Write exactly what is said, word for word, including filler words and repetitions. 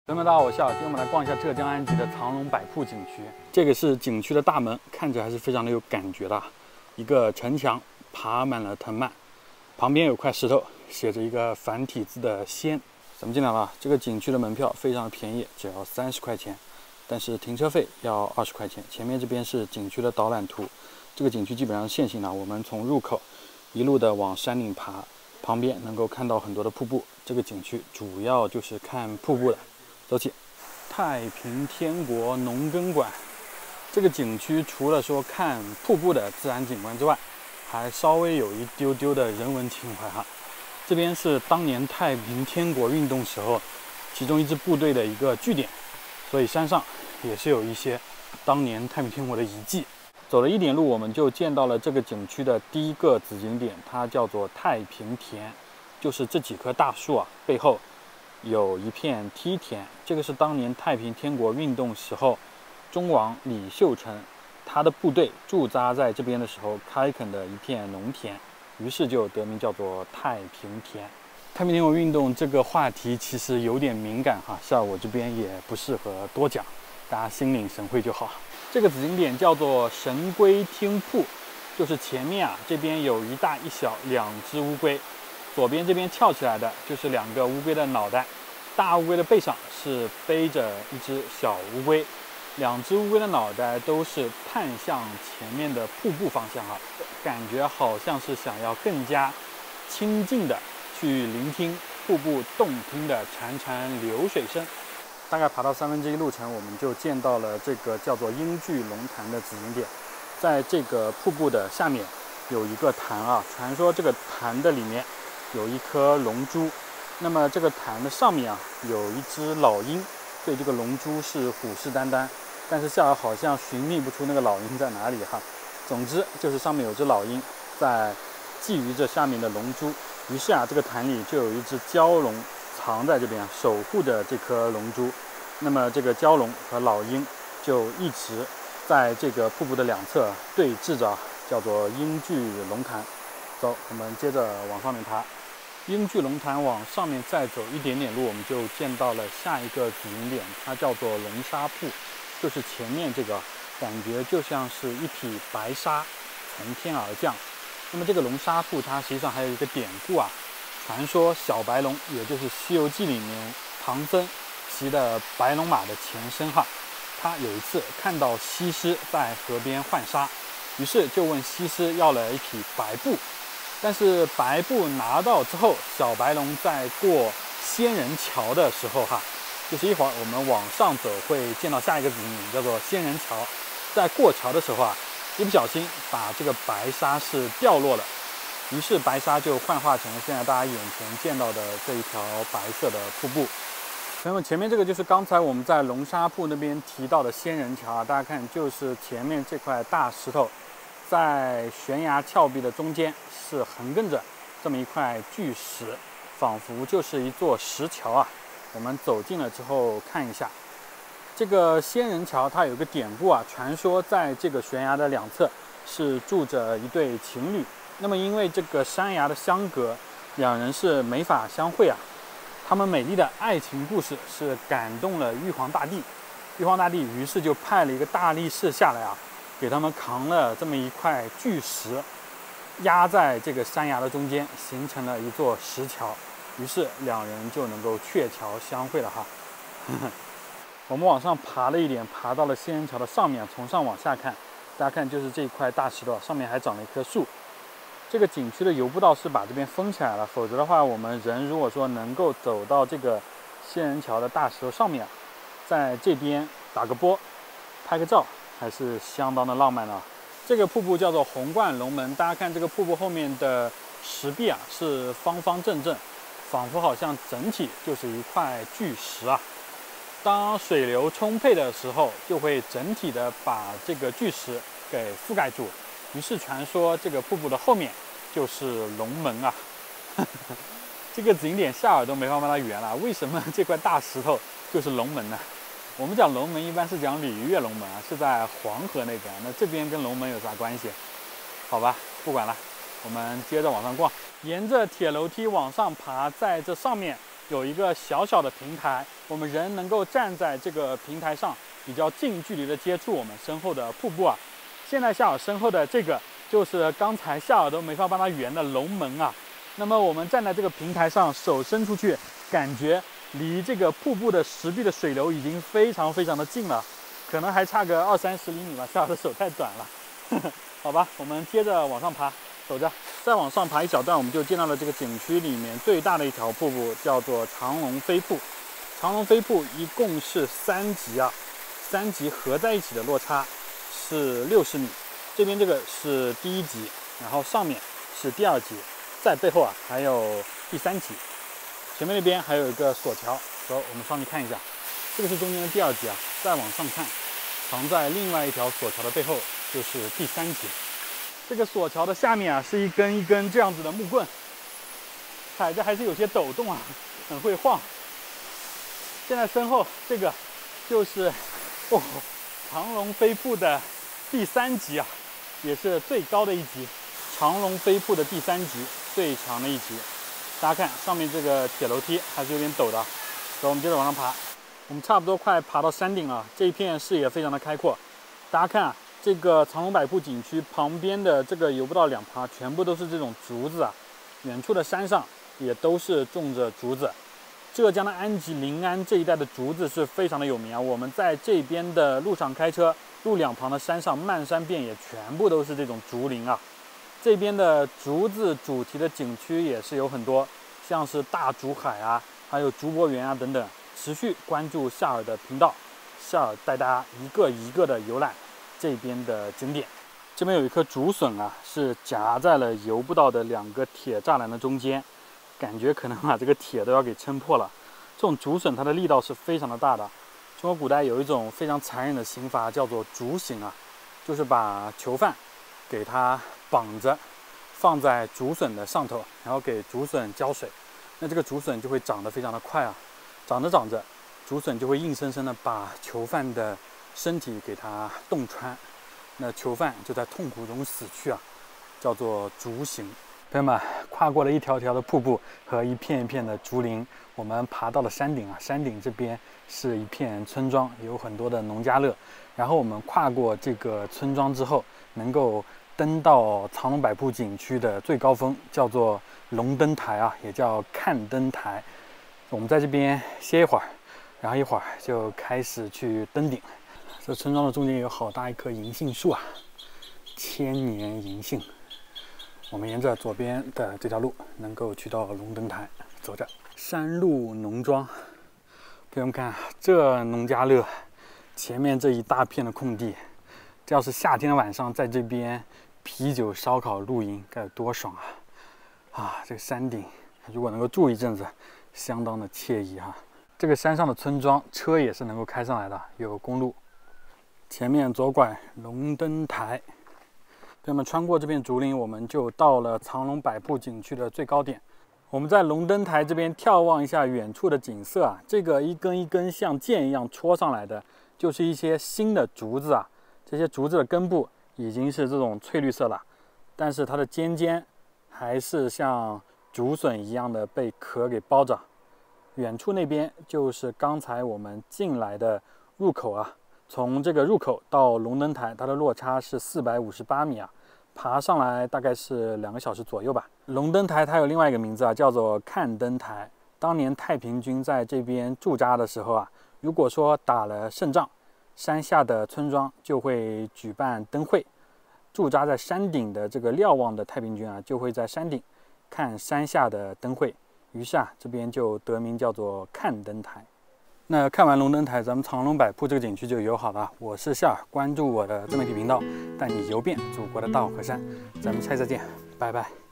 朋友们，大家好，我是小，今天我们来逛一下浙江安吉的藏龙百瀑景区。这个是景区的大门，看着还是非常的有感觉的。一个城墙爬满了藤蔓，旁边有块石头，写着一个繁体字的“仙”。咱们进来了，这个景区的门票非常的便宜，只要三十块钱，但是停车费要二十块钱。前面这边是景区的导览图，这个景区基本上是线性的，我们从入口一路的往山顶爬，旁边能够看到很多的瀑布。这个景区主要就是看瀑布的。走起，太平天国农耕馆。这个景区除了说看瀑布的自然景观之外，还稍微有一丢丢的人文情怀哈。这边是当年太平天国运动时候，其中一支部队的一个据点，所以山上也是有一些当年太平天国的遗迹。走了一点路，我们就见到了这个景区的第一个子景点，它叫做太平田，就是这几棵大树啊背后有一片梯田，这个是当年太平天国运动时候，忠王李秀成他的部队驻扎在这边的时候开垦的一片农田，于是就得名叫做太平田。太平天国运动这个话题其实有点敏感哈，像我这边也不适合多讲，大家心领神会就好。这个子景点叫做神龟听瀑，就是前面啊这边有一大一小两只乌龟。左边这边翘起来的就是两个乌龟的脑袋，大乌龟的背上是背着一只小乌龟，两只乌龟的脑袋都是探向前面的瀑布方向啊，感觉好像是想要更加亲近的去聆听瀑布动听的潺潺流水声。大概爬到三分之一路程，我们就见到了这个叫做英巨龙潭的子景点，在这个瀑布的下面有一个潭啊，传说这个潭的里面有一颗龙珠，那么这个潭的上面啊有一只老鹰，对这个龙珠是虎视眈眈，但是下来好像寻觅不出那个老鹰在哪里哈。总之就是上面有只老鹰在觊觎着下面的龙珠，于是啊这个潭里就有一只蛟龙藏在这边守护着这颗龙珠。那么这个蛟龙和老鹰就一直在这个瀑布的两侧对峙着，叫做英巨龙潭。走，我们接着往上面爬。英巨龙潭往上面再走一点点路，我们就见到了下一个子景点，它叫做龙沙瀑，就是前面这个，感觉就像是一匹白沙从天而降。那么这个龙沙瀑它实际上还有一个典故啊，传说小白龙，也就是《西游记》里面唐僧骑的白龙马的前身哈，他有一次看到西施在河边浣纱，于是就问西施要了一匹白布。但是白布拿到之后，小白龙在过仙人桥的时候哈，就是一会儿我们往上走会见到下一个子景点叫做仙人桥，在过桥的时候啊，一不小心把这个白沙是掉落了，于是白沙就幻化成了现在大家眼前见到的这一条白色的瀑布。那么前面这个就是刚才我们在龙沙瀑那边提到的仙人桥啊，大家看就是前面这块大石头，在悬崖峭壁的中间是横亘着这么一块巨石，仿佛就是一座石桥啊。我们走近了之后看一下，这个仙人桥它有一个典故啊，传说在这个悬崖的两侧是住着一对情侣，那么因为这个山崖的相隔，两人是没法相会啊。他们美丽的爱情故事是感动了玉皇大帝，玉皇大帝于是就派了一个大力士下来啊，给他们扛了这么一块巨石，压在这个山崖的中间，形成了一座石桥，于是两人就能够鹊桥相会了哈。我们往上爬了一点，爬到了仙人桥的上面，从上往下看，大家看就是这一块大石头，上面还长了一棵树。这个景区的游步道是把这边封起来了，否则的话，我们人如果说能够走到这个仙人桥的大石头上面啊，在这边打个波，拍个照，还是相当的浪漫啊。这个瀑布叫做红冠龙门，大家看这个瀑布后面的石壁啊是方方正正，仿佛好像整体就是一块巨石啊。当水流充沛的时候，就会整体的把这个巨石给覆盖住，于是传说这个瀑布的后面就是龙门啊。这个景点下饵都没法把它圆了，为什么这块大石头就是龙门呢？我们讲龙门一般是讲鲤鱼跃龙门啊，是在黄河那边，那这边跟龙门有啥关系？好吧，不管了，我们接着往上逛，沿着铁楼梯往上爬，在这上面有一个小小的平台， 我们人能够站在这个平台上，比较近距离的接触我们身后的瀑布啊。现在夏尔身后的这个就是刚才夏尔都没法帮它圆的龙门啊。那么我们站在这个平台上，手伸出去，感觉离这个瀑布的石壁的水流已经非常非常的近了，可能还差个二三十厘米吧。夏尔的手太短了。好吧，我们接着往上爬，走着。再往上爬一小段，我们就见到了这个景区里面最大的一条瀑布，叫做长龙飞瀑。长龙飞瀑一共是三级啊，三级合在一起的落差是六十米。这边这个是第一级，然后上面是第二级，在背后啊还有第三级。前面那边还有一个索桥，走，我们上去看一下。这个是中间的第二级啊，再往上看，藏在另外一条索桥的背后就是第三级。这个索桥的下面啊，是一根一根这样子的木棍，踩着还是有些抖动啊，很会晃。现在身后这个就是哦，长龙飞瀑的第三级啊，也是最高的一级。长龙飞瀑的第三级，最长的一级。大家看上面这个铁楼梯还是有点陡的。走，我们接着往上爬。我们差不多快爬到山顶了，这一片视野非常的开阔。大家看啊。这个长龙百瀑景区旁边的这个游步道两旁全部都是这种竹子啊，远处的山上也都是种着竹子。浙江的安吉、临安这一带的竹子是非常的有名啊。我们在这边的路上开车，路两旁的山上漫山遍野，全部都是这种竹林啊。这边的竹子主题的景区也是有很多，像是大竹海啊，还有竹柏园啊等等。持续关注夏尔的频道，夏尔带大家一个一个的游览这边的景点。这边有一棵竹笋啊，是夹在了游步道的两个铁栅栏的中间，感觉可能把这个铁都要给撑破了。这种竹笋它的力道是非常的大的。中国古代有一种非常残忍的刑罚，叫做竹刑啊，就是把囚犯给他绑着，放在竹笋的上头，然后给竹笋浇水，那这个竹笋就会长得非常的快啊，长着长着，竹笋就会硬生生的把囚犯的身体给它洞穿，那囚犯就在痛苦中死去啊，叫做竹刑。朋友们，跨过了一条条的瀑布和一片一片的竹林，我们爬到了山顶啊。山顶这边是一片村庄，有很多的农家乐。然后我们跨过这个村庄之后，能够登到长龙百瀑景区的最高峰，叫做龙灯台啊，也叫看灯台。我们在这边歇一会儿，然后一会儿就开始去登顶。这村庄的中间有好大一棵银杏树啊，千年银杏。我们沿着左边的这条路能够去到龙灯台，走着。山路农庄，朋友们看，这农家乐前面这一大片的空地，这要是夏天的晚上在这边啤酒、烧烤、露营，该有多爽啊！啊，这个山顶如果能够住一阵子，相当的惬意哈、啊。这个山上的村庄，车也是能够开上来的，有公路。前面左拐龙灯台。朋友们，穿过这片竹林，我们就到了长龙百瀑景区的最高点。我们在龙灯台这边眺望一下远处的景色啊，这个一根一根像剑一样戳上来的，就是一些新的竹子啊。这些竹子的根部已经是这种翠绿色了，但是它的尖尖还是像竹笋一样的被壳给包着。远处那边就是刚才我们进来的入口啊。从这个入口到龙灯台，它的落差是四百五十八米啊，爬上来大概是两个小时左右吧。龙灯台它有另外一个名字啊，叫做看灯台。当年太平军在这边驻扎的时候啊，如果说打了胜仗，山下的村庄就会举办灯会，驻扎在山顶的这个瞭望的太平军啊，就会在山顶看山下的灯会，于是啊，这边就得名叫做看灯台。那看完龙灯台，咱们长龙百瀑这个景区就游好了。我是夏尔，关注我的自媒体频道，带你游遍祖国的大好河山。咱们下期再见，拜拜。